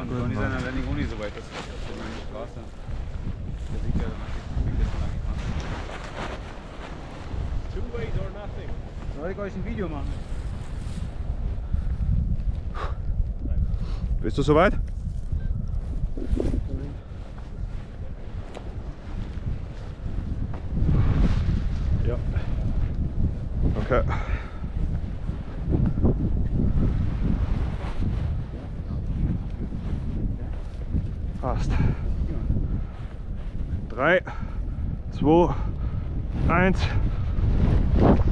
Toni ist ja Landing auch nicht so weit, das ist die Straße. Der sieht ja Two ways or nothing. Soll ich euch ein Video machen? Bist du soweit? Ja. Okay. Passt. 3, 2, 1.